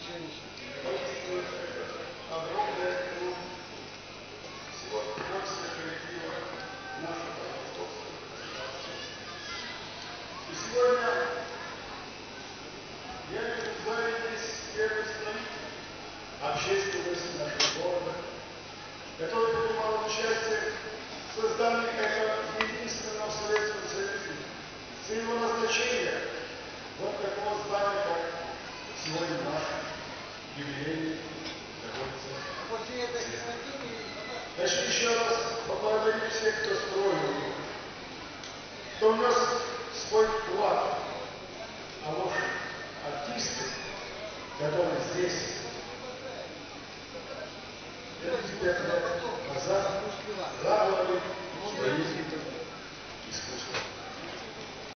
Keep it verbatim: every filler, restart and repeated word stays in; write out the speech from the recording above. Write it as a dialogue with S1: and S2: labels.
S1: Приветствую огромное круг всего творческого коллектива нашего Ростовского государства. И сегодня я выступаю здесь первый представитель общественности нашего города, который принимал участие в создании этого единственного в Советском Союзе с его назначения вот такого здания, как сегодня наш юбилейный находится. Хочу еще раз поблагодарить всех, кто строил его, кто внес свой вклад